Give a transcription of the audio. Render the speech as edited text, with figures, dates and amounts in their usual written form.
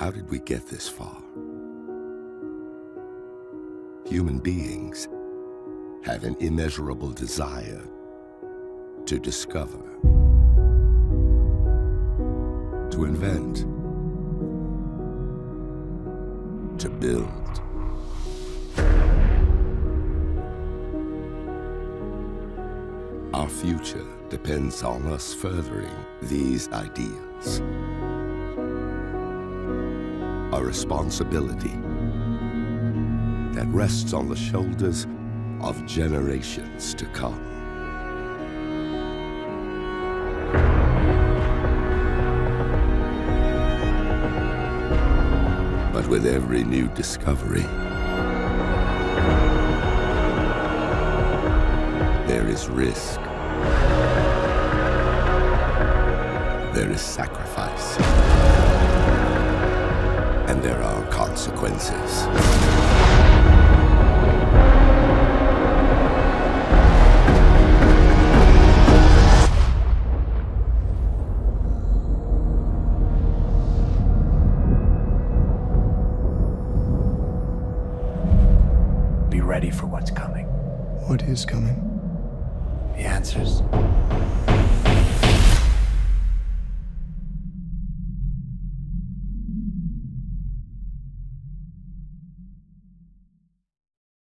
How did we get this far? Human beings have an immeasurable desire to discover, to invent, to build. Our future depends on us furthering these ideas. A responsibility that rests on the shoulders of generations to come. But with every new discovery, there is risk. There is sacrifice. And there are consequences. Be ready for what's coming. What is coming? The answers.